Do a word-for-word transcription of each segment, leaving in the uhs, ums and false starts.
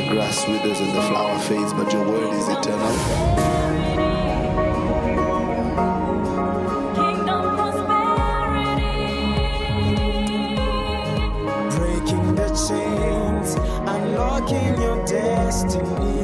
The grass withers and the flower fades, but your word is eternal. Kingdom prosperity. Breaking the chains, unlocking your destiny.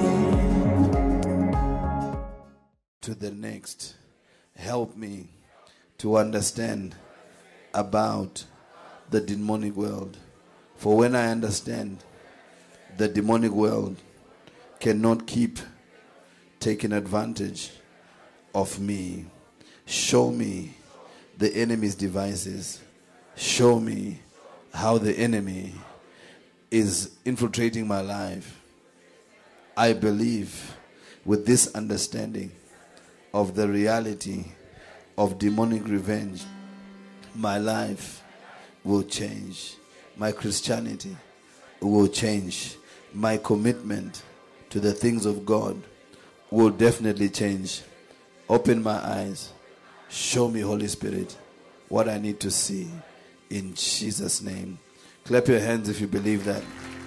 To the next, help me to understand about the demonic world. For when I understand, the demonic world cannot keep taking advantage of me. Show me the enemy's devices. Show me how the enemy is infiltrating my life. I believe with this understanding of the reality of demonic revenge, my life will change. My Christianity will change. My commitment to the things of God will definitely change. Open my eyes. Show me, Holy Spirit, what I need to see. In Jesus' name. Clap your hands if you believe that.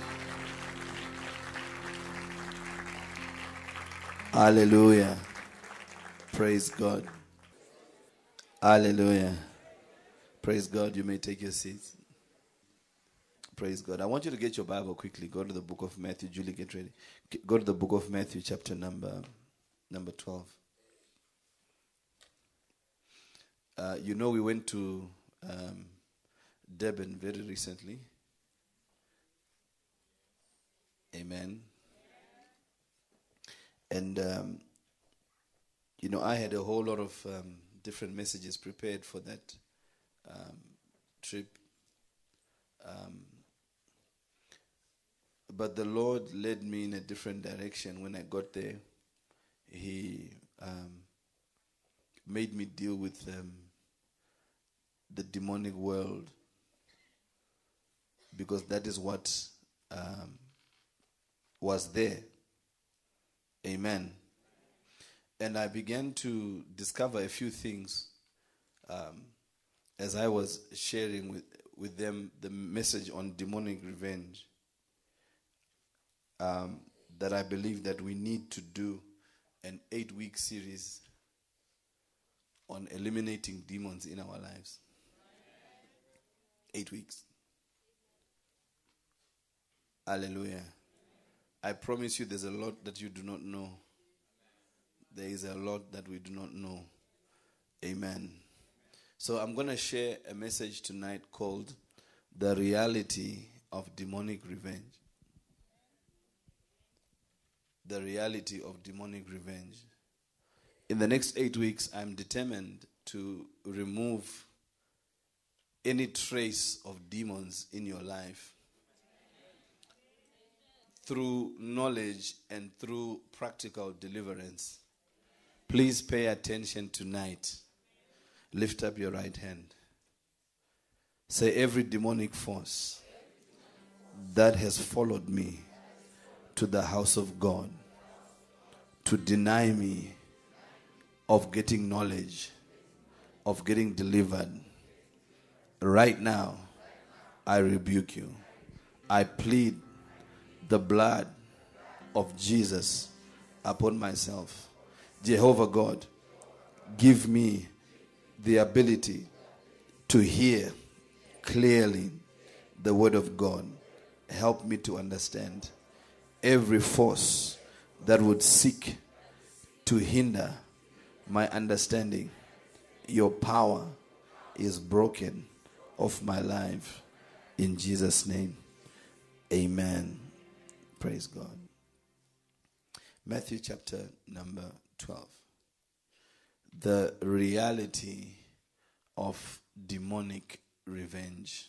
Hallelujah. Praise God. Hallelujah. Praise God. You may take your seats. Praise God. I want you to get your Bible quickly. Go to the book of Matthew. Julie, get ready. Go to the book of Matthew, chapter number number twelve. Uh, you know, we went to um, Durban very recently. Amen. And, um, you know, I had a whole lot of um, different messages prepared for that um, trip. Um, but the Lord led me in a different direction. When I got there, He um, made me deal with um, the demonic world, because that is what um, was there. Amen. And I began to discover a few things um, as I was sharing with, with them the message on demonic revenge, um, that I believe that we need to do an eight-week series on eliminating demons in our lives. Eight weeks. Hallelujah. I promise you there's a lot that you do not know. There is a lot that we do not know. Amen. So I'm going to share a message tonight called The Reality of Demonic Revenge. The reality of demonic revenge. In the next eight weeks, I'm determined to remove any trace of demons in your life through knowledge and through practical deliverance. Please pay attention tonight. Lift up your right hand. Say, every demonic force that has followed me to the house of God to deny me of getting knowledge, of getting delivered, right now, I rebuke you. I plead the blood of Jesus upon myself. Jehovah God, give me the ability to hear clearly the word of God. Help me to understand every force that would seek to hinder my understanding. Your power is broken off my life. In Jesus' name, amen. Praise God. Matthew chapter number twelve. The reality of demonic revenge.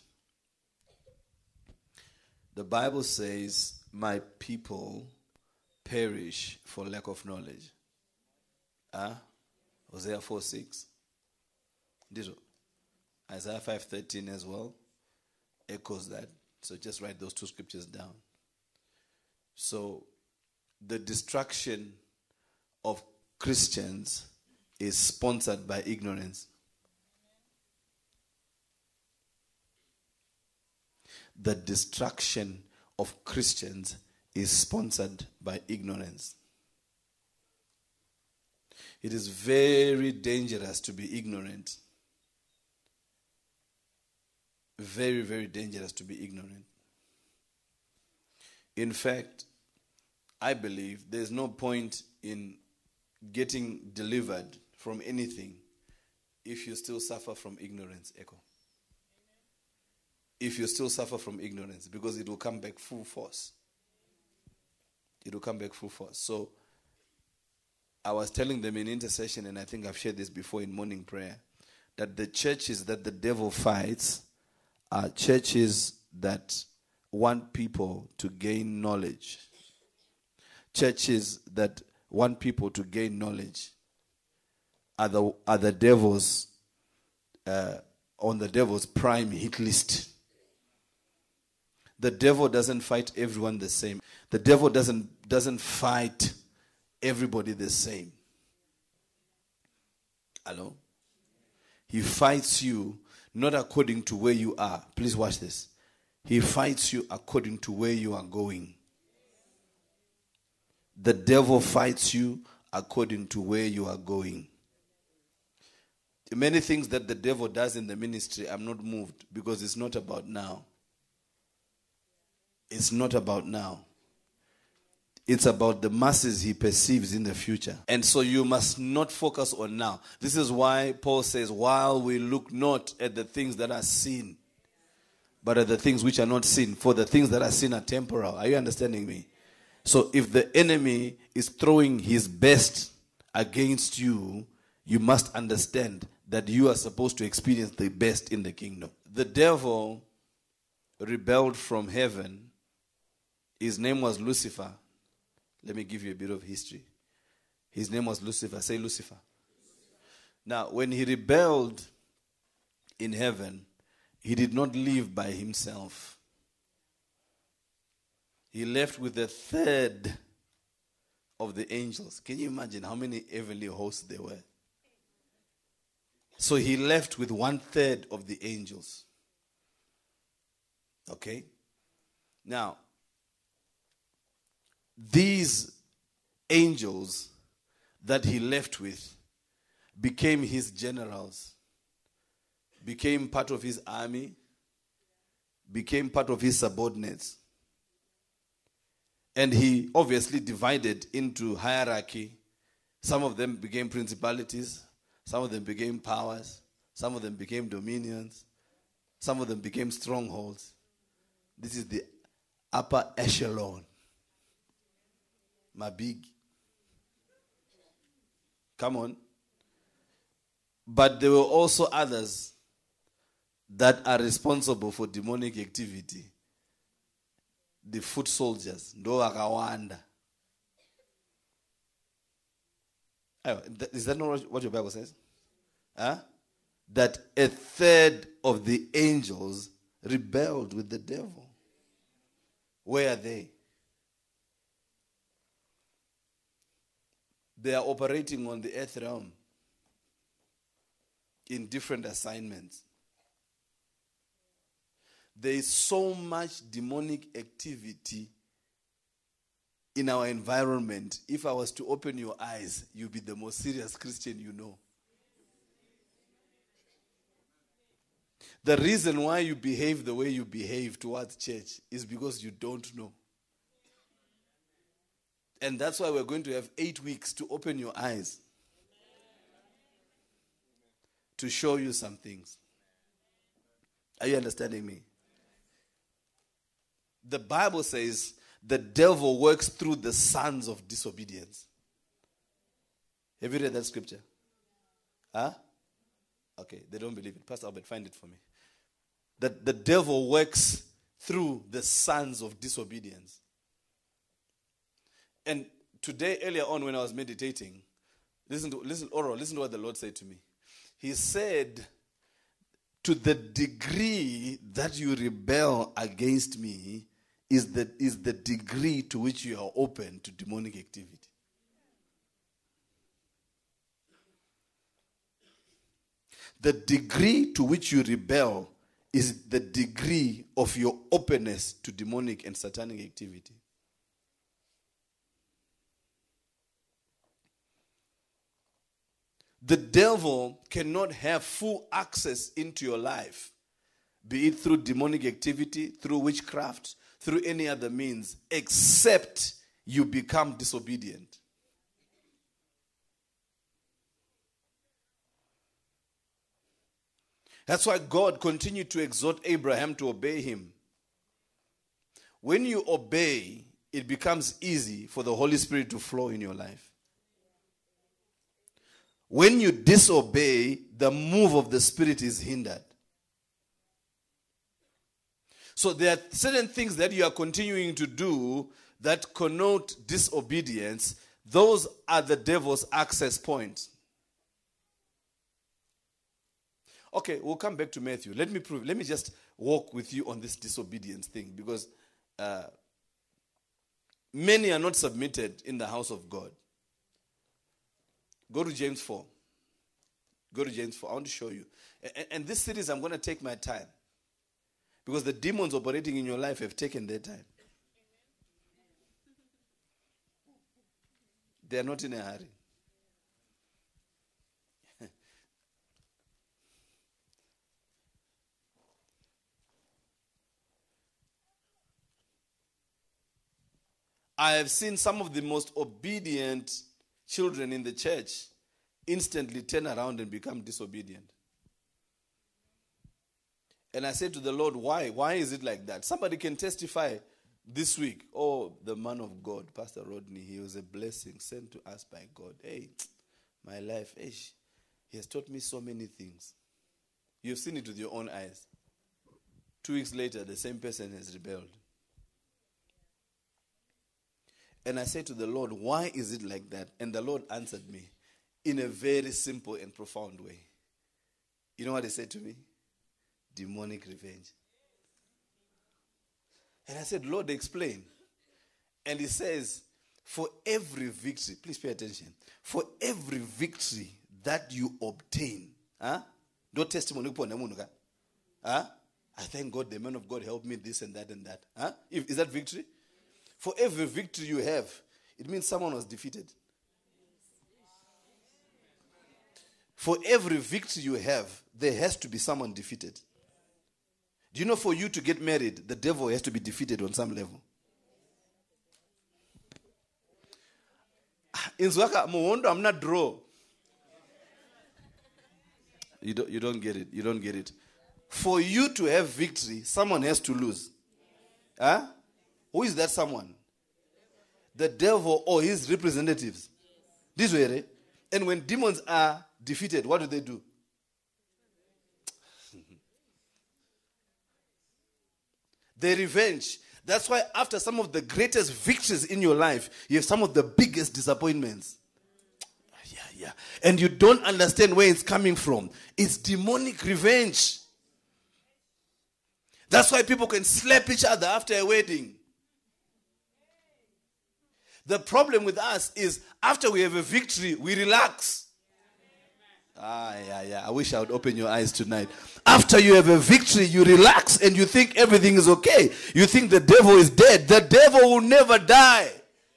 The Bible says, my people perish for lack of knowledge. Ah, huh? Hosea four six. Did Isaiah five thirteen as well echoes that. So just write those two scriptures down. So the destruction of Christians is sponsored by ignorance. The destruction of Christians is sponsored by ignorance. It is very dangerous to be ignorant. Very, very dangerous to be ignorant. In fact, I believe there's no point in getting delivered from anything if you still suffer from ignorance, Echo. If you still suffer from ignorance, because it will come back full force. It will come back full force. So, I was telling them in intercession, and I think I've shared this before in morning prayer, that the churches that the devil fights are churches that want people to gain knowledge. Churches that want people to gain knowledge are the, are the devil's, uh, on the devil's prime hit list. The devil doesn't fight everyone the same. The devil doesn't, doesn't fight everybody the same. Hello? He fights you not according to where you are. Please watch this. He fights you according to where you are going. The devil fights you according to where you are going. Many things that the devil does in the ministry, I'm not moved, because it's not about now. It's not about now. It's about the masses he perceives in the future. And so you must not focus on now. This is why Paul says, while we look not at the things that are seen, but at the things which are not seen. For the things that are seen are temporal. Are you understanding me? So if the enemy is throwing his best against you, you must understand that you are supposed to experience the best in the kingdom. The devil rebelled from heaven. His name was Lucifer. Let me give you a bit of history. His name was Lucifer. Say Lucifer. Now, when he rebelled in heaven, he did not live by himself. He left with a third of the angels. Can you imagine how many heavenly hosts there were? So he left with one third of the angels. Okay? Now, these angels that he left with became his generals, became part of his army, became part of his subordinates. And he obviously divided into hierarchy. Some of them became principalities, some of them became powers, some of them became dominions, some of them became strongholds. This is the upper echelon. My big. Come on. But there were also others that are responsible for demonic activity. The foot soldiers. Ndo wakawanda. Is that not what your Bible says? Huh? That a third of the angels rebelled with the devil. Where are they? They are operating on the earth realm in different assignments. There is so much demonic activity in our environment. If I was to open your eyes, you'll be the most serious Christian you know. The reason why you behave the way you behave towards church is because you don't know. And that's why we're going to have eight weeks to open your eyes, to show you some things. Are you understanding me? The Bible says the devil works through the sons of disobedience. Have you read that scripture? Huh? Okay, they don't believe it. Pastor Albert, find it for me. That the devil works through the sons of disobedience. And today, earlier on when I was meditating, listen to listen, Oro, listen to what the Lord said to me. He said, to the degree that you rebel against me is the, is the degree to which you are open to demonic activity. The degree to which you rebel is the degree of your openness to demonic and satanic activity. the devil cannot have full access into your life, be it through demonic activity, through witchcraft, through any other means, except you become disobedient. That's why God continued to exhort Abraham to obey him. When you obey, it becomes easy for the Holy Spirit to flow in your life. When you disobey, the move of the Spirit is hindered. So there are certain things that you are continuing to do that connote disobedience. Those are the devil's access points. Okay, we'll come back to Matthew. Let me prove. Let me just walk with you on this disobedience thing, because uh, many are not submitted in the house of God. Go to James four. Go to James four. I want to show you. And, and this series, I'm going to take my time, because the demons operating in your life have taken their time. They are not in a hurry. I have seen some of the most obedient children in the church instantly turn around and become disobedient. And I said to the Lord, why? Why is it like that? Somebody can testify this week. Oh, the man of God, Pastor Rodney, he was a blessing sent to us by God. Hey, my life, hey, he has taught me so many things. You've seen it with your own eyes. Two weeks later, the same person has rebelled. And I said to the Lord, why is it like that? And the Lord answered me in a very simple and profound way. You know what he said to me? Demonic revenge. And I said, Lord, explain. And he says, for every victory, please pay attention, for every victory that you obtain, huh? No testimony, huh? I thank God the man of God helped me this and that and that. Huh? Is that victory? For every victory you have, it means someone was defeated. For every victory you have, there has to be someone defeated. Do you know for you to get married, the devil has to be defeated on some level? In Zwaka, I'm not draw. You don't, you don't get it. You don't get it. For you to have victory, someone has to lose. Huh? Who is that someone? The devil or his representatives. This way, and when demons are defeated, what do they do? They revenge. That's why after some of the greatest victories in your life, you have some of the biggest disappointments. Yeah, yeah. And you don't understand where it's coming from. It's demonic revenge. That's why people can slap each other after a wedding. The problem with us is after we have a victory, we relax. Ah, yeah, yeah. I wish I would open your eyes tonight. After you have a victory, you relax and you think everything is okay. You think the devil is dead. The devil will never die.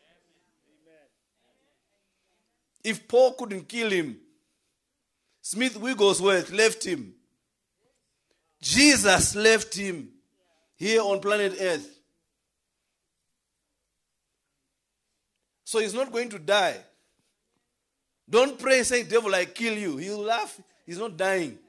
If Paul couldn't kill him, Smith Wigglesworth left him. Jesus left him here on planet Earth. So he's not going to die. Don't pray saying, devil, I kill you. He'll laugh. He's not dying.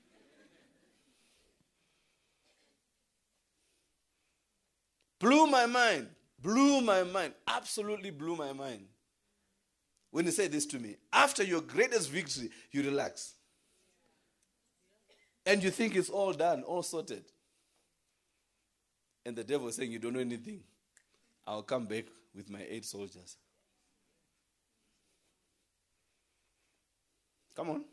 Blew my mind. Blew my mind. Absolutely blew my mind. When he said this to me, after your greatest victory, you relax. And you think it's all done, all sorted. And the devil is saying, you don't know anything. I'll come back with my eight soldiers. Come on.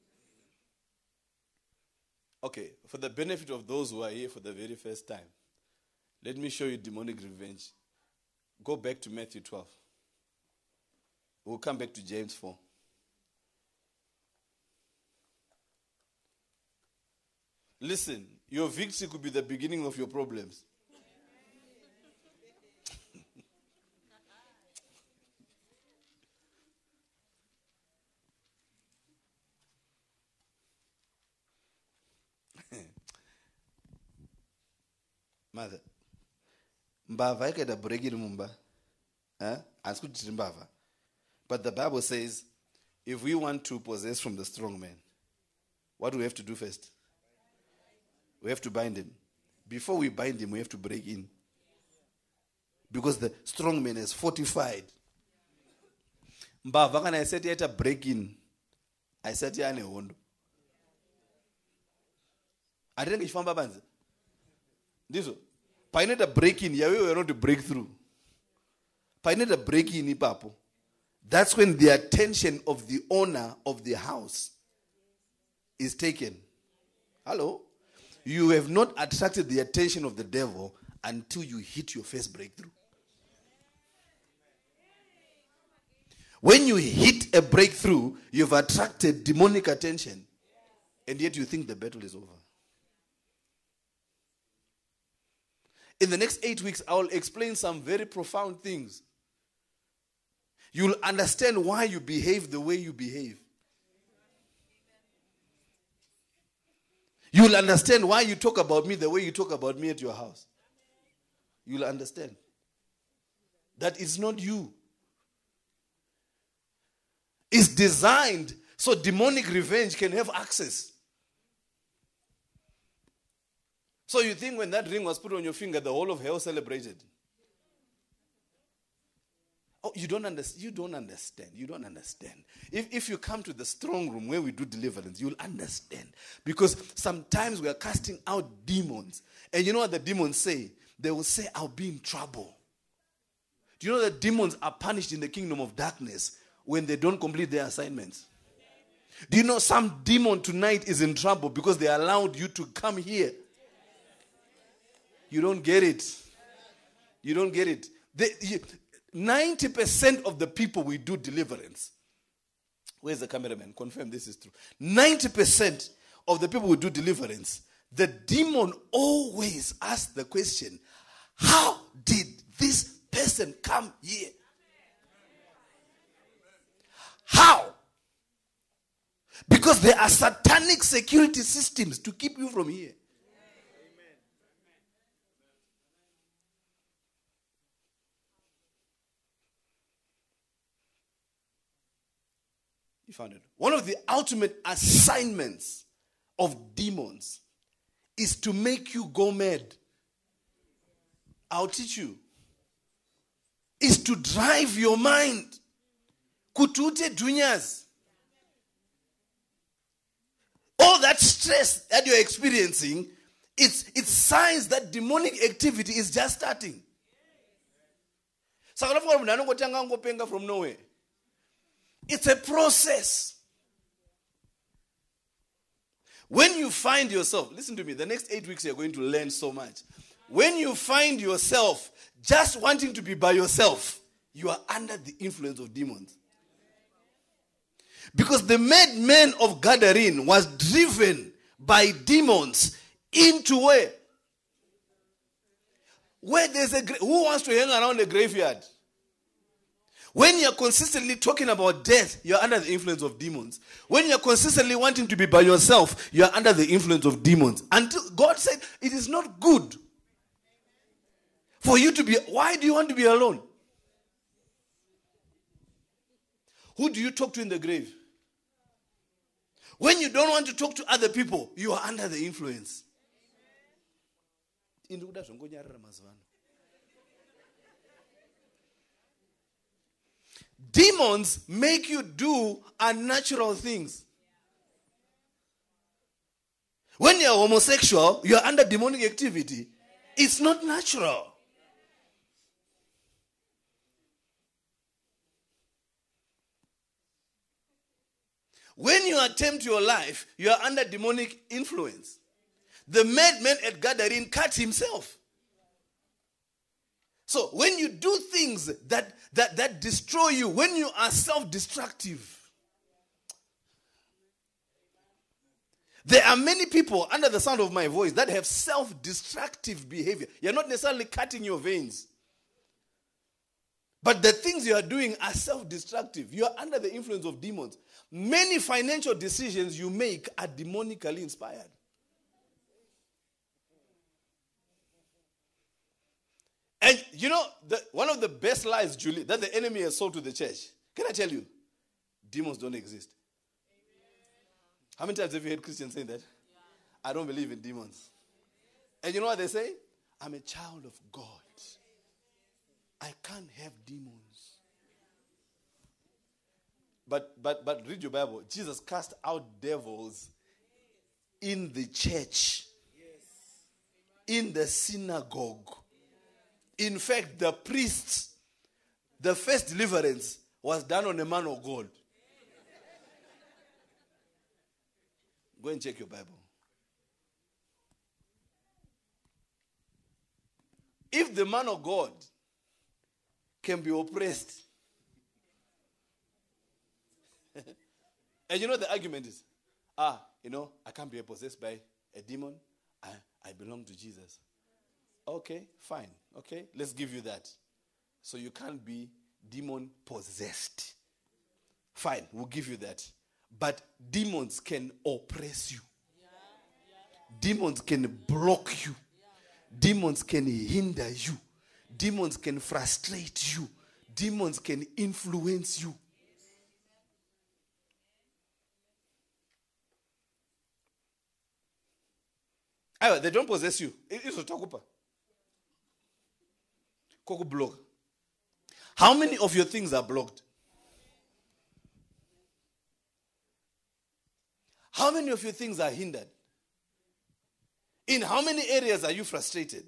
Okay, for the benefit of those who are here for the very first time, let me show you demonic revenge. Go back to Matthew twelve. We'll come back to James four. Listen, your victory could be the beginning of your problems. Mother. Mbava ikeda break in mumba. Eh? Asikuti mbava. But the Bible says, if we want to possess from the strong man, what do we have to do first? We have to bind him. Before we bind him, we have to break in. Because the strong man is fortified. Mbava kana I said yet a break in. I said ya ne hondo. I didn't get famba banze. This Paine a break in, Yahweh we not to break through. Paine a break in ipapo. That's when the attention of the owner of the house is taken. Hello? You have not attracted the attention of the devil until you hit your first breakthrough. When you hit a breakthrough, you've attracted demonic attention, and yet you think the battle is over. In the next eight weeks, I will explain some very profound things. You'll understand why you behave the way you behave. You'll understand why you talk about me the way you talk about me at your house. You'll understand that it's not you. It's designed so demonic revenge can have access. So you think when that ring was put on your finger, the whole of hell celebrated? Oh, you don't understand. You don't understand. You don't understand. If, if you come to the strong room where we do deliverance, you'll understand. Because sometimes we are casting out demons. And you know what the demons say? They will say, I'll be in trouble. Do you know that demons are punished in the kingdom of darkness when they don't complete their assignments? Do you know some demon tonight is in trouble because they allowed you to come here? You don't get it. You don't get it. They, you, ninety percent of the people we do deliverance. Where's the cameraman? Confirm this is true. ninety percent of the people who do deliverance, the demon always asks the question, how did this person come here? How? Because there are satanic security systems to keep you from here. You found it. One of the ultimate assignments of demons is to make you go mad. I'll teach you. Is to drive your mind. Kutute dunyas. All that stress that you're experiencing, it's, it's signs that demonic activity is just starting. From nowhere. It's a process. When you find yourself, listen to me, the next eight weeks you're going to learn so much. When you find yourself just wanting to be by yourself, you are under the influence of demons. Because the madman of Gadarene was driven by demons into where? Where there's a, who wants to hang around a graveyard? When you're consistently talking about death, you're under the influence of demons. When you're consistently wanting to be by yourself, you're under the influence of demons. Until God said, it is not good for you to be, why do you want to be alone? Who do you talk to in the grave? When you don't want to talk to other people, you are under the influence. Demons make you do unnatural things. When you're homosexual, you're under demonic activity. It's not natural. When you attempt your life, you are under demonic influence. The madman at Gadarene cut himself. So when you do things that, that, that destroy you, when you are self-destructive, there are many people under the sound of my voice that have self-destructive behavior. You're not necessarily cutting your veins. But the things you are doing are self-destructive. You are under the influence of demons. Many financial decisions you make are demonically inspired. And you know, the, one of the best lies, Julie, that the enemy has sold to the church. Can I tell you? Demons don't exist. How many times have you heard Christians saying that? I don't believe in demons. And you know what they say? I'm a child of God. I can't have demons. But but but read your Bible. Jesus cast out devils in the church, in the synagogue. In fact, the priests, the first deliverance was done on a man of God. Go and check your Bible. If the man of God can be oppressed, and you know the argument is, ah, you know, I can't be possessed by a demon. I, I belong to Jesus. Okay, fine. Okay, let's give you that. So you can't be demon possessed. Fine, we'll give you that. But demons can oppress you. Demons can block you. Demons can hinder you. Demons can frustrate you. Demons can influence you. Ayo, they don't possess you. It's a takupa. Koko block. How many of your things are blocked? How many of your things are hindered? In how many areas are you frustrated?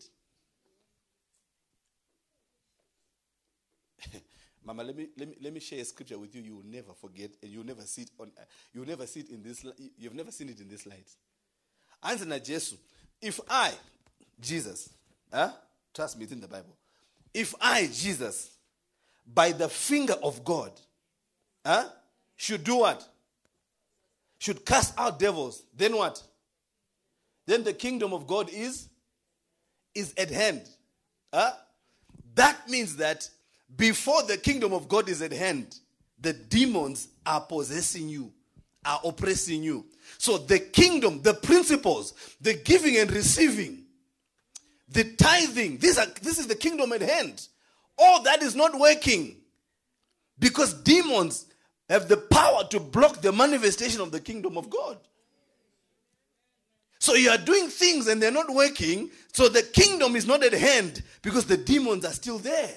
Mama, let me let me let me share a scripture with you. You will never forget, and you'll never see it on. Uh, you'll never see it in this. You've never seen it in this light. Answer na Jesus. If I, Jesus, huh? Trust me, it's in the Bible. If I, Jesus, by the finger of God, huh, should do what? Should cast out devils, then what? Then the kingdom of God is, is at hand. Huh? That means that before the kingdom of God is at hand, the demons are possessing you, are oppressing you. So the kingdom, the principles, the giving and receiving, the tithing, these are, this is the kingdom at hand. All that is not working because demons have the power to block the manifestation of the kingdom of God. So you are doing things and they're not working, so the kingdom is not at hand because the demons are still there.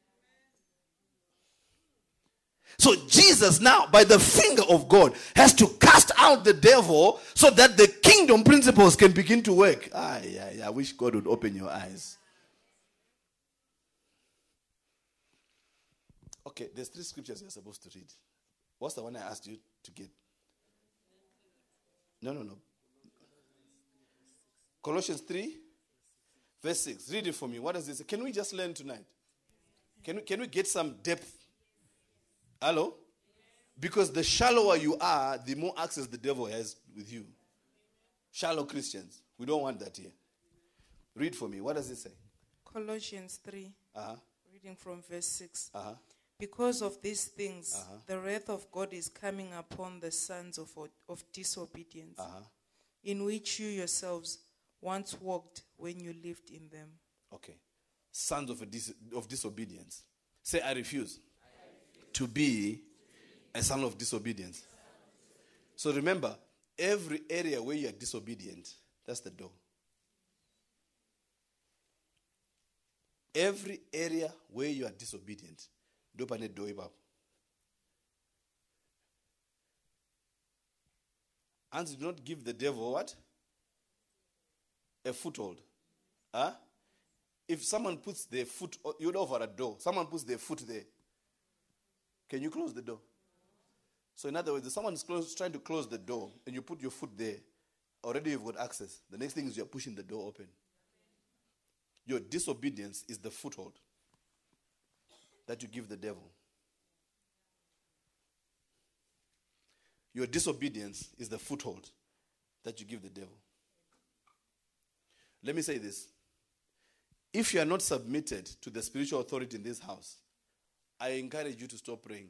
So Jesus now, by the finger of God, has to cast out the devil so that the kingdom principles can begin to work. Ah, yeah, yeah. I wish God would open your eyes. Okay, there's three scriptures you're supposed to read. What's the one I asked you to get? No, no, no. Colossians three, verse six. Read it for me. What does it say? Can we just learn tonight? Can we, can we get some depth? Hello? Because the shallower you are, the more access the devil has with you. Shallow Christians. We don't want that here. Read for me. What does it say? Colossians three, Uh-huh. reading from verse six. Uh-huh. Because of these things, Uh-huh. the wrath of God is coming upon the sons of, of disobedience, Uh-huh. in which you yourselves once walked when you lived in them. Okay. Sons of, a dis- of disobedience. Say, I refuse to be a son of disobedience. So remember, every area where you are disobedient, that's the door. Every area where you are disobedient, open a door up. And do not give the devil what? A foothold. Huh? If someone puts their foot, you'd over a door, someone puts their foot there, can you close the door? So in other words, if someone is close, trying to close the door and you put your foot there, already you've got access. The next thing is you're pushing the door open. Your disobedience is the foothold that you give the devil. Your disobedience is the foothold that you give the devil. Let me say this. If you are not submitted to the spiritual authority in this house, I encourage you to stop praying.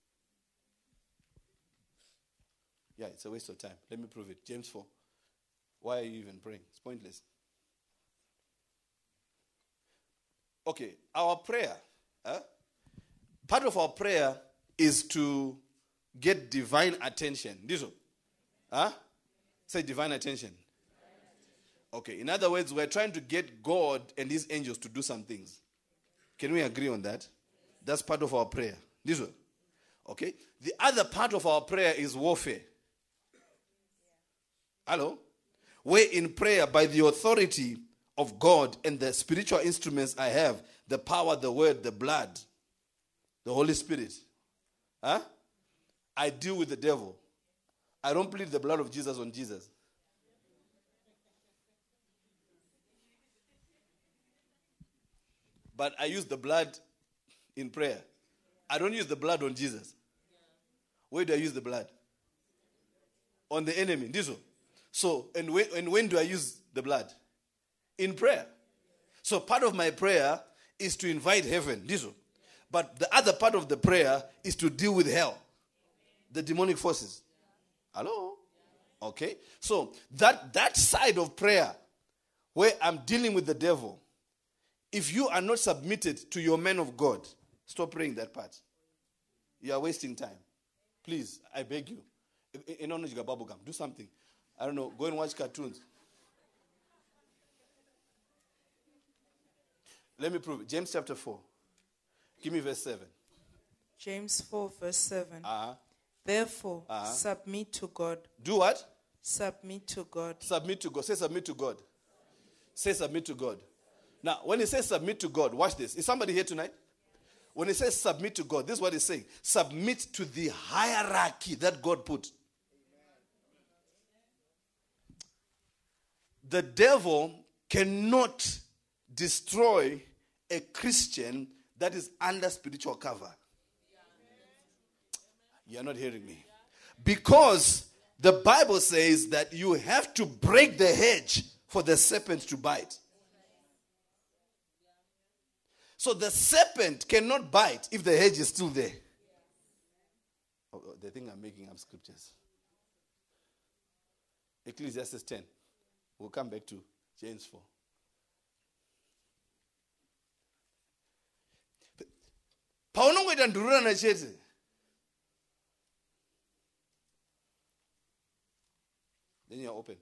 Yeah, it's a waste of time. Let me prove it. James four. Why are you even praying? It's pointless. Okay, our prayer, huh? Part of our prayer is to get divine attention. This one. Huh? Say divine attention. Okay, in other words, we're trying to get God and his angels to do some things. Can we agree on that? That's part of our prayer. This one. Okay? The other part of our prayer is warfare. Hello? Where in prayer, by the authority of God and the spiritual instruments I have, the power, the word, the blood, the Holy Spirit, huh? I deal with the devil. I don't plead the blood of Jesus on Jesus. But I use the blood in prayer. I don't use the blood on Jesus. Where do I use the blood? On the enemy. This one. So, and when, and when do I use the blood? In prayer. So part of my prayer is to invite heaven. This one. But the other part of the prayer is to deal with hell. The demonic forces. Hello? Okay. So that, that side of prayer where I'm dealing with the devil, if you are not submitted to your man of God, stop praying that part. You are wasting time. Please, I beg you. Do something. I don't know. Go and watch cartoons. Let me prove it. James chapter four. Give me verse seven. James four, verse seven. Uh-huh. Therefore, Uh-huh. submit to God. Do what? Submit to God. Submit to God. Say submit to God. Say submit to God. Now, when he says submit to God, watch this. Is somebody here tonight? When he says submit to God, this is what he's saying. Submit to the hierarchy that God put. The devil cannot destroy a Christian that is under spiritual cover. You're not hearing me. Because the Bible says that you have to break the hedge for the serpent to bite. So the serpent cannot bite if the hedge is still there. Oh, they think I'm making up scriptures. Ecclesiastes ten. We'll come back to James four. Paunongoita ndururana chete. Then you are open.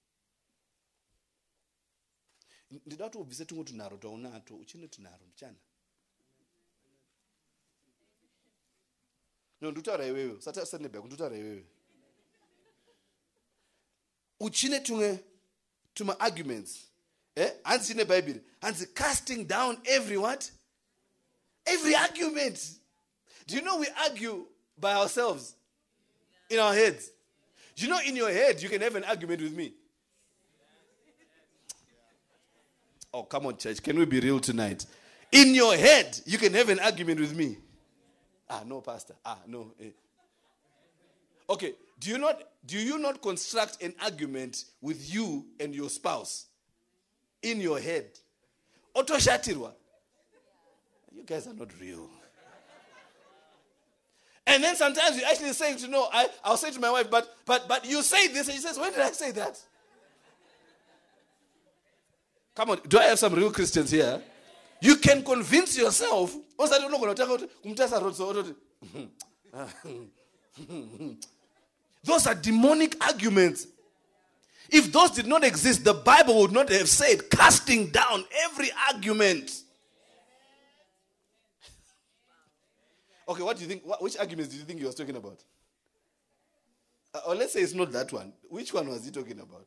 Ndida kuti ubvise tumwe tunharo taunato uchine tunharo mchana. No, ndutaura iwewe. Usati usati nebheka ndutaura iwewe. Uchine tumwe tuma arguments. Eh? Hanzi in the Bible. Hanzi casting down every what? Every argument. Do you know we argue by ourselves? In our heads. Do you know in your head you can have an argument with me? Oh, come on, church. Can we be real tonight? In your head, you can have an argument with me. Ah, no, pastor. Ah, no. Eh. Okay. Do you not do you not construct an argument with you and your spouse in your head? Otoshatirwa. You guys are not real. And then sometimes you actually say to know, I, I'll say to my wife, but but but you say this, and she says, when did I say that? Come on, do I have some real Christians here? You can convince yourself. Those are demonic arguments. If those did not exist, the Bible would not have said casting down every argument. Okay, what do you think? What, which arguments do you think he was talking about? Uh, or let's say it's not that one. Which one was he talking about?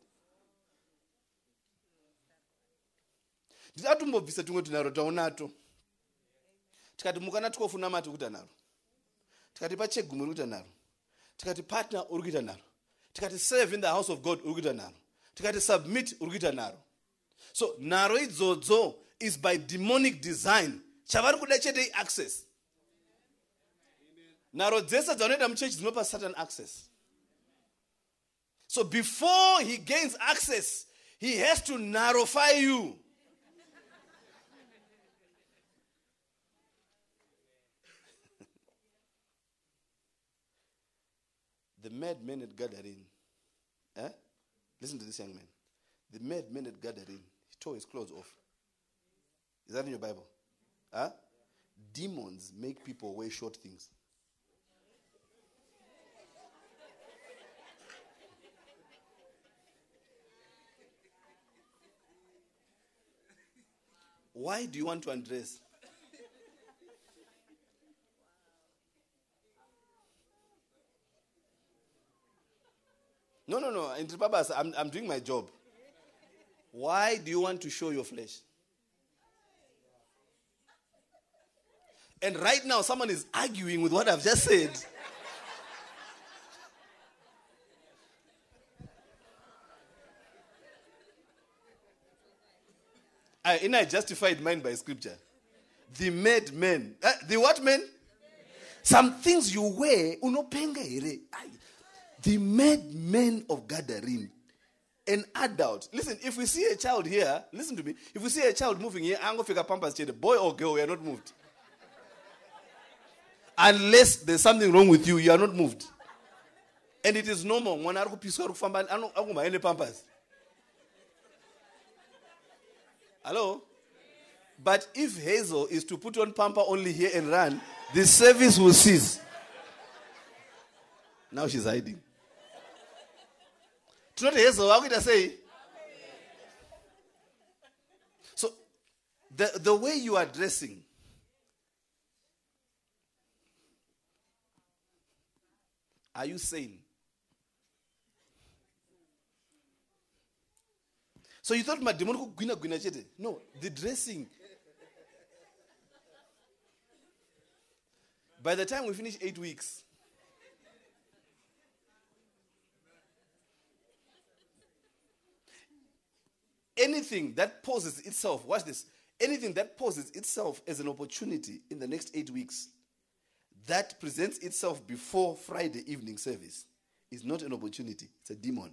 Ndidatumbobvisa tumwe tunharo taunato. Tikati mukana tikofuna mati ukuita naro. Tikati pachegumwe ukuita naro. Tikati partner uri kuita naro. Tikati serve in the house of God uri kuita naro. Tikati submit uri kuita naro. So naro idzodzo is by demonic design. Chavari kuda chete access. Naro dzese dzanoenda muchechi dzinopa Satan access. So before he gains access, he has to narrowify you. The madman at Gadarene. Eh? Listen to this young man. The madman at Gadarene, he tore his clothes off. Is that in your Bible? Huh? Demons make people wear short things. Why do you want to undress? No, no, no. In Tripabas, I'm, I'm doing my job. Why do you want to show your flesh? And right now, someone is arguing with what I've just said. I, and I justified mine by scripture. The made men. Uh, the what men? Some things you wear, unopenga ere. Ay. The made men of Gadarene. An adult. Listen, if we see a child here, listen to me. If we see a child moving here, I'm going to figure pampas chair. Boy or girl, we are not moved. Unless there's something wrong with you, you are not moved. And it is normal. When I go to pampas. Hello? But if Hazel is to put on pamper only here and run, the service will cease. Now she's hiding. To not Hazel, how could I say? So, the, the way you are dressing, are you sane? So you thought my demon could gwina gwina chete? No, the dressing. By the time we finish eight weeks, anything that poses itself, watch this, anything that poses itself as an opportunity in the next eight weeks, that presents itself before Friday evening service, is not an opportunity, it's a demon.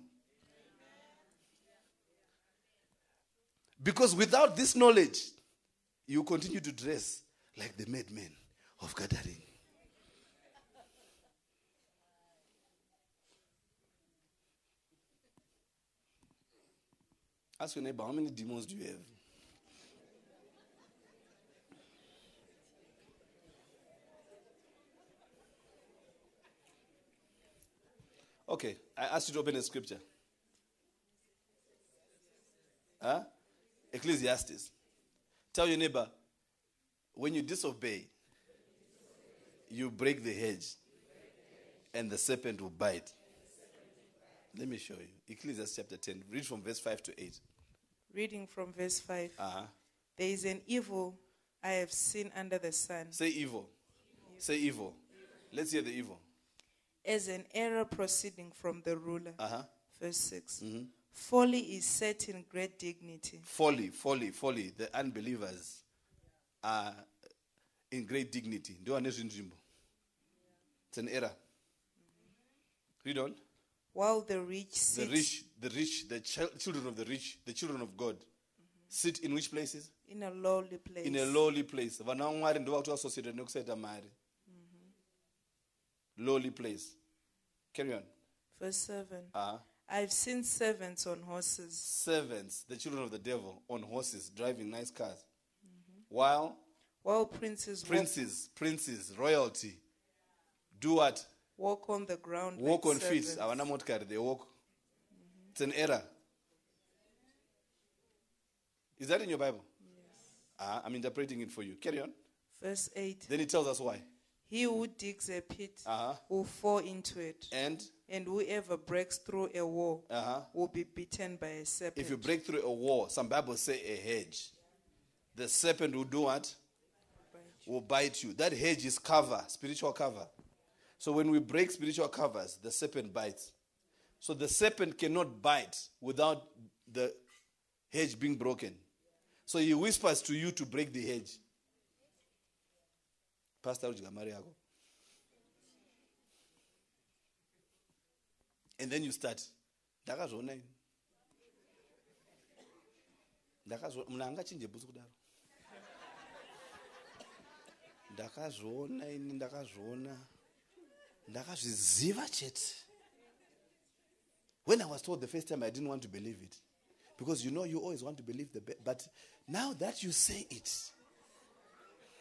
Because without this knowledge, you continue to dress like the madmen of Gadarene. Ask your neighbor, how many demons do you have? Okay, I asked you to open a scripture. Huh? Ecclesiastes. Tell your neighbor, when you disobey, you break the hedge, and the serpent will bite. Let me show you. Ecclesiastes chapter ten. Read from verse five to eight. Reading from verse five. Uh-huh. There is an evil I have seen under the sun, Say evil. Say evil. Let's hear the evil. as an error proceeding from the ruler. Uh-huh. Verse six. Folly is set in great dignity. Folly, folly, folly. The unbelievers are in great dignity. It's an error. Read on. While the rich The sit rich, the rich, the ch- children of the rich, the children of God, sit in which places? in a lowly place. In a lowly place. Vana wa Mwari ndo watu associated nokuseta mari. Lowly place. Carry on. Verse seven. Uh, I've seen servants on horses, servants, the children of the devil, on horses, driving nice cars. While while princes walk, princes, princes, royalty, do what? walk on the ground. Walk like on feet. servants. Awana motkari, they walk. It's an error. Is that in your Bible? Yes. Uh, I'm interpreting it for you. Carry on. Verse eight. Then it tells us why. He who digs a pit Uh-huh. will fall into it, And and whoever breaks through a wall uh-huh. will be bitten by a serpent. if you break through a wall, some Bibles say a hedge. The serpent will do what? Will bite you. That hedge is cover, spiritual cover. So when we break spiritual covers, the serpent bites. So the serpent cannot bite without the hedge being broken. So he whispers to you to break the hedge. Pastor Ujigamariago. And then you start. Ndakazona ini. Ndakazona mna angachinje bhuzu kudaro. Ndakazona ini ndakazona. Ndakazviziva chete. When I was told the first time, I didn't want to believe it. Because you know you always want to believe the best. But now that you say it,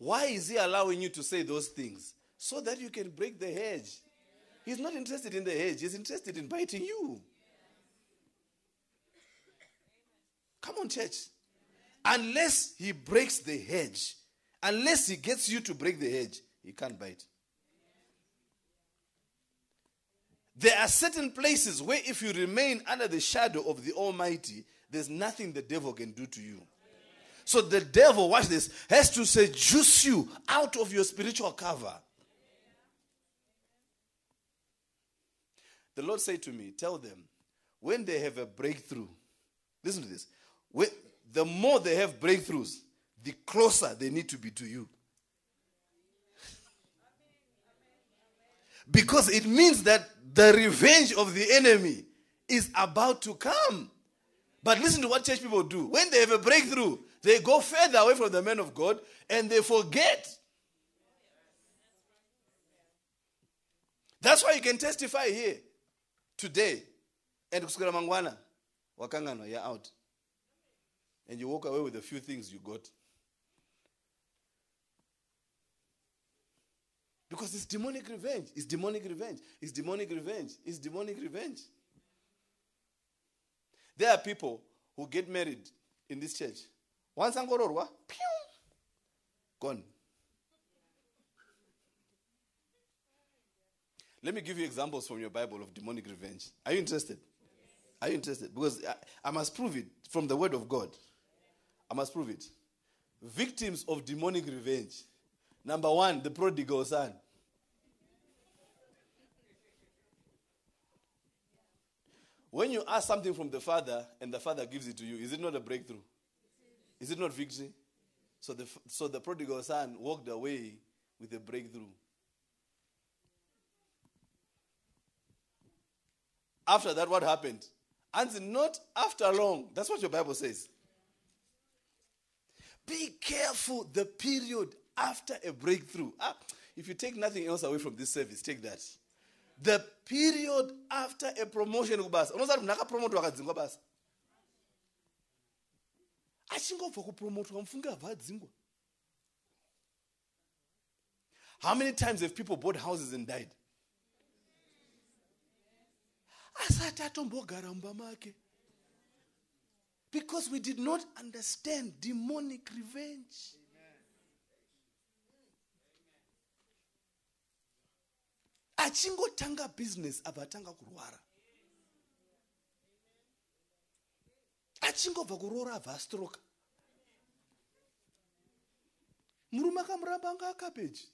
Why is he allowing you to say those things? So that you can break the hedge. He's not interested in the hedge. He's interested in biting you. Come on, church. Unless he breaks the hedge, unless he gets you to break the hedge, he can't bite. There are certain places where if you remain under the shadow of the Almighty, there's nothing the devil can do to you. So the devil, watch this, has to seduce you out of your spiritual cover. The Lord said to me, tell them, when they have a breakthrough, listen to this, when, the more they have breakthroughs, the closer they need to be to you. Because it means that the revenge of the enemy is about to come. But listen to what church people do. When they have a breakthrough, they go further away from the man of God and they forget. That's why you can testify here today. And kusukira mangwana, wakangano, you're out. And you walk away with a few things you got. Because it's demonic revenge. It's demonic revenge. It's demonic revenge. It's demonic revenge. There are people who get married in this church. Once angororwa, pew, gone. Let me give you examples from your Bible of demonic revenge. Are you interested? Are you interested? Because I, I must prove it from the word of God. I must prove it. Victims of demonic revenge. Number one, the prodigal son. When you ask something from the father and the father gives it to you, is it not a breakthrough? Is it not victory? So the, so the prodigal son walked away with a breakthrough. After that, what happened? And not after long. That's what your Bible says. Be careful the period after a breakthrough. Ah, if you take nothing else away from this service, take that. The period after a promotion. How many times have people bought houses and died? Because we did not understand demonic revenge. Achingotanga business abatanga kurwara. Achingobva kurora abva stroke. Murume akamuramba anga cabbage.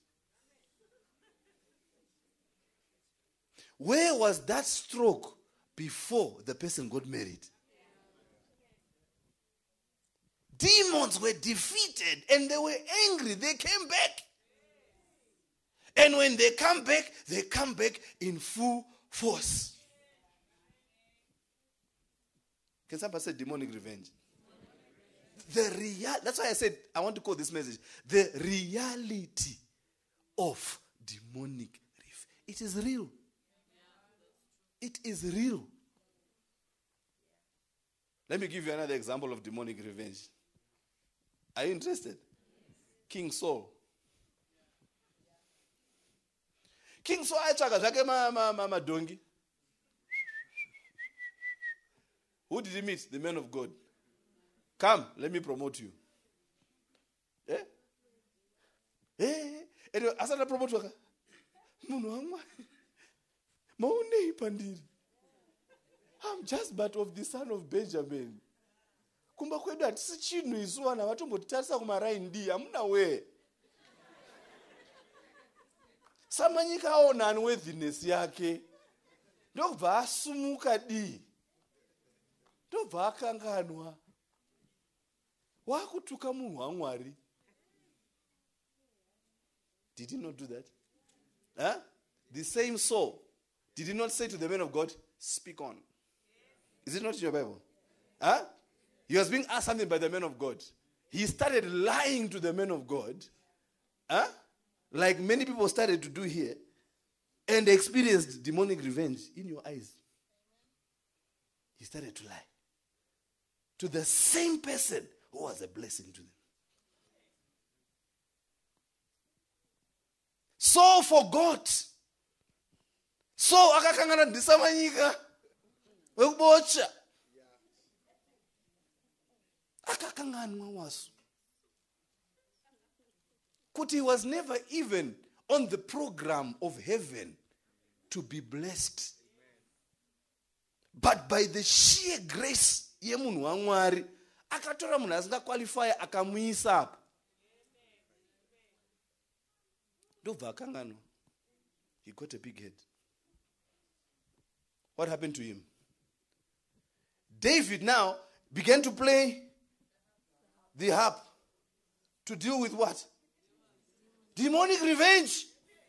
Where was that stroke before the person got married? Demons were defeated and they were angry. They came back. And when they come back, they come back in full force. Can somebody say demonic revenge? The real, that's why I said I want to call this message the reality of demonic revenge. It is real. It is real. Let me give you another example of demonic revenge. Are you interested? King Saul. King Saul achaga zvake madongi. Who did he meet? The man of God. Come, let me promote you. Eh? Eh? Anyway, asana promote waka. Munhu wamwa. Maonei pandiri. I'm just but of the son of Benjamin. Kumba kwedu hatisi chinhu isu ana vatombotitarisa kumaraini D. Hamuna we. Samanyika aona unworthiness yake. Ndobva asumuka D. Ndobva akanganwa. Wakutuka munhu waMwari. Did he not do that? Huh? The same Saul. Did he not say to the man of God, speak on? Is it not in your Bible? Huh? He was being asked something by the man of God. He started lying to the man of God. Huh? Like many people started to do here. And experienced demonic revenge in your eyes. He started to lie. To the same person who was a blessing to them. Saul forgot. Saul akakangana ndisamanyika wekubocha. Akakanganwa wasu. Kuti he was never even on the program of heaven to be blessed. But by the sheer grace yemunhu waMwari akatora munhu asinga qualify akamuisa apo. Ndobva akanganwa. He got a big head. What happened to him? David now began to play the harp to deal with what? Demonic revenge.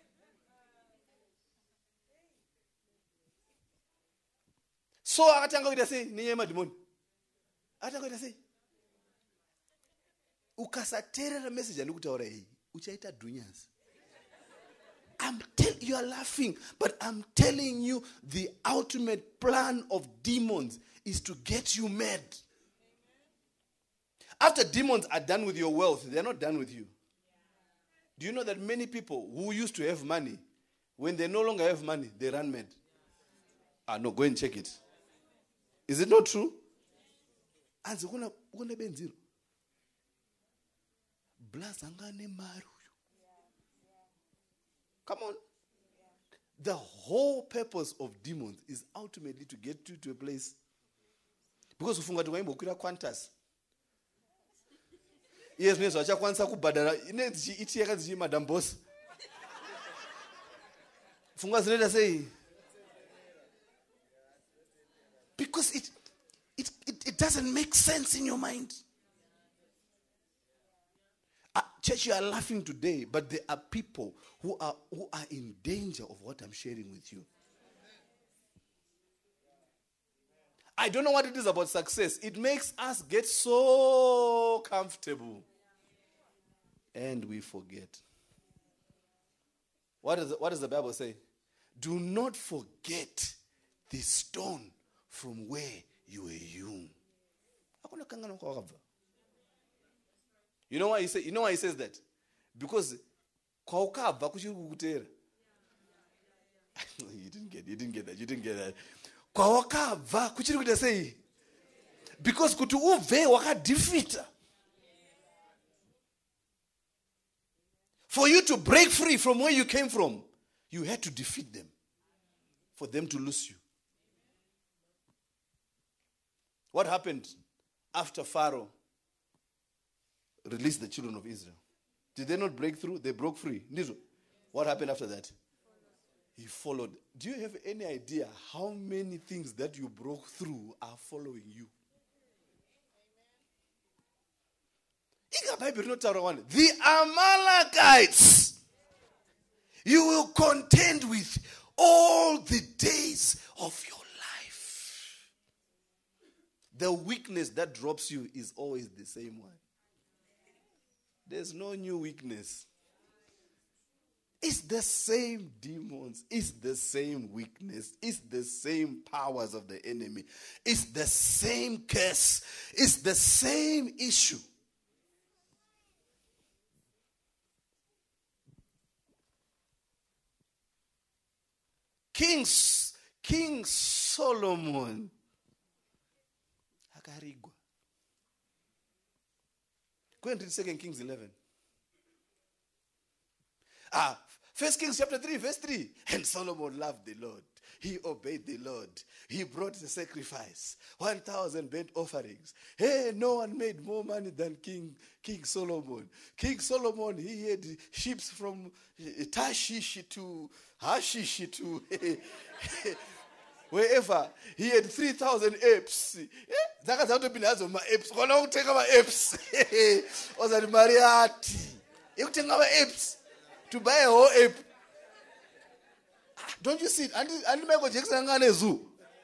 So akatanga kuita sei nenyaya demoni. Akatanga kuita sei? Ukasateerera message andikutaura iyi, uchaita dunyazi. I'm tell you are laughing, but I'm telling you the ultimate plan of demons is to get you mad. After demons are done with your wealth, they're not done with you. Do you know that many people who used to have money, when they no longer have money, they run mad? Ah, no, go and check it. Is it not true? And ukona ukona benziro. Blazangane maru. Come on. The whole purpose of demons is ultimately to get you to a place. Because ufunga tukaimbo kuira Qantas. Yes, nezo achakwanisa kubhadhara inezi iti yakadzi madam boss. Funga zinoita sei? Because it, it it it doesn't make sense in your mind. Uh, church, you are laughing today, but there are people who are who are in danger of what I'm sharing with you. I don't know what it is about success. It makes us get so comfortable. And we forget. What, is, what does the Bible say? Do not forget the stone from where you were hewn. You know why he say, you know why he says that? Because you didn't get you didn't get that. You didn't get that. Because kuti uve wakadefeata. For you to break free from where you came from, you had to defeat them for them to lose you. What happened after Pharaoh released the children of Israel? Did they not break through? They broke free. What happened after that? He followed. Do you have any idea how many things that you broke through are following you? The Amalekites you will contend with all the days of your life. The weakness that drops you is always the same one. There's no new weakness. It's the same demons. It's the same weakness. It's the same powers of the enemy. It's the same curse. It's the same issue. King, King Solomon. Go and read Second Kings eleven. Ah, First Kings chapter three, verse three. And Solomon loved the Lord. He obeyed the Lord. He brought the sacrifice. One thousand burnt offerings. Hey, no one made more money than King, King Solomon. King Solomon, he had ships from Tarshish to Hashish to wherever. He had three thousand apes. Zaka zanto binazo ma apes. Kona uteka ma apes. Ozani Mariati. Ikutenga ma apes. To buy a whole ape. Don't you see it? And Michael Jackson ngane zoo.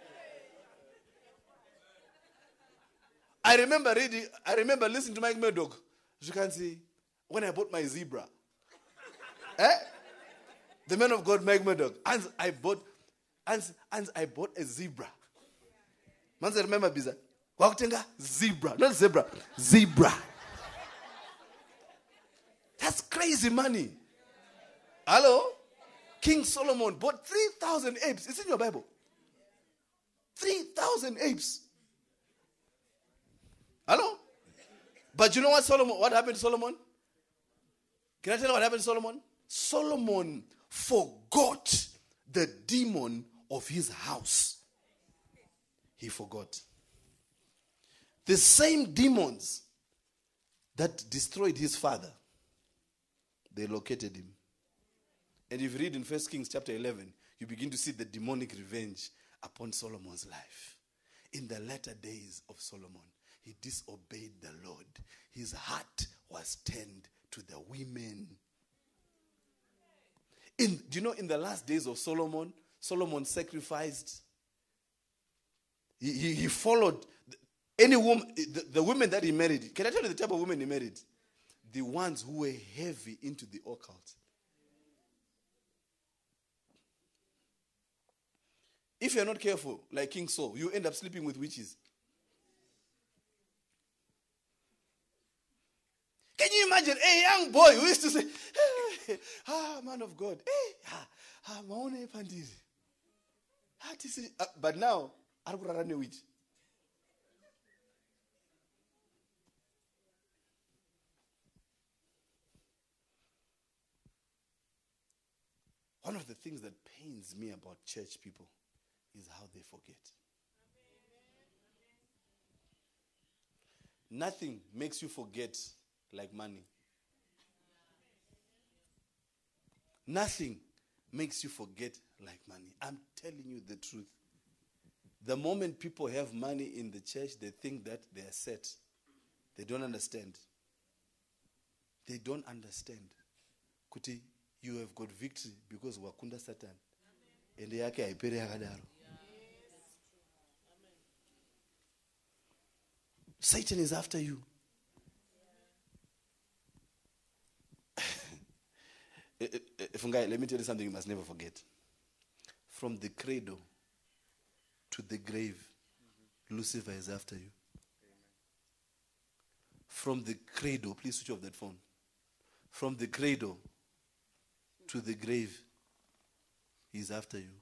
I remember reading, I remember listening to Mike Murdoch. You can see, when I bought my zebra. eh? The man of God, Mike Murdoch. And I bought, and, and I bought a zebra. Man said, remember Biza? Wakutenga zebra. Not zebra. Zebra. That's crazy money. Hello? King Solomon bought three thousand apes. It's in your Bible. three thousand apes. Hello? But you know what Solomon, what happened to Solomon? Can I tell you what happened to Solomon? Solomon forgot the demon of his house. He forgot. The same demons that destroyed his father, they located him. And if you read in First Kings chapter eleven, you begin to see the demonic revenge upon Solomon's life. In the latter days of Solomon, he disobeyed the Lord. His heart was turned to the women. In, do you know, in the last days of Solomon, Solomon sacrificed. He, he, he followed any woman, the, the women that he married. Can I tell you the type of women he married? The ones who were heavy into the occult. If you're not careful, like King Saul, you end up sleeping with witches. Can you imagine a young boy who used to say, hey, ah, man of God, hey, ah, ah, maone pandiri. Ah, this is- ah, But now, arkurarane witch. One of the things that pains me about church people is how they forget. Nothing makes you forget like money. Nothing makes you forget like money. I'm telling you the truth. The moment people have money in the church, they think that they are set. They don't understand. They don't understand. Kuti, you have got victory because wakunda Satan. And yake haiperi yakadaro. Satan is after you. Fungai, let me tell you something you must never forget. From the cradle to the grave, Lucifer is after you. From the cradle, please switch off that phone. From the cradle to the grave, he's after you.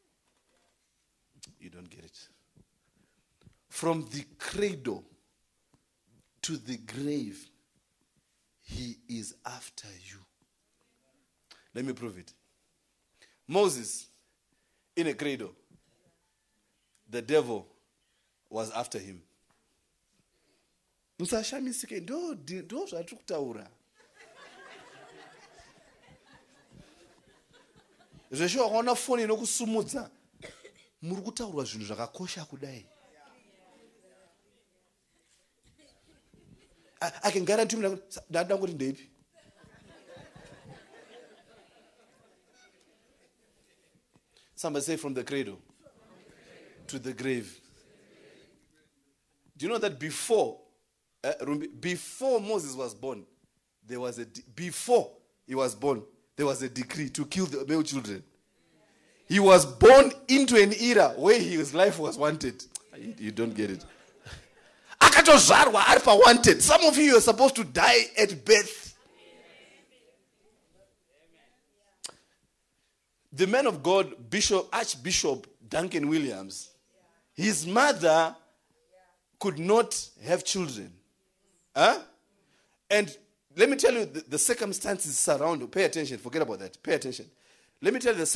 You don't get it. From the cradle to the grave, he is after you. Let me prove it. Moses, in a cradle, the devil was after him. Musashamisike ndo ndo zvatikutaura. Zveshe wakaona foni inokusumudza muri kutaurwa zvinhu zvakakosha kudai. I can guarantee you that I'm going to Somebody say from the cradle to the grave. Do you know that before uh, before Moses was born, there was a de- before he was born, there was a decree to kill the male children. He was born into an era where his life was wanted. You, you don't get it. Wanted. Some of you are supposed to die at birth. The man of God, Bishop Archbishop Duncan Williams, his mother could not have children. Huh? And let me tell you the, the circumstances surrounding. Pay attention. Forget about that. Pay attention. Let me tell you the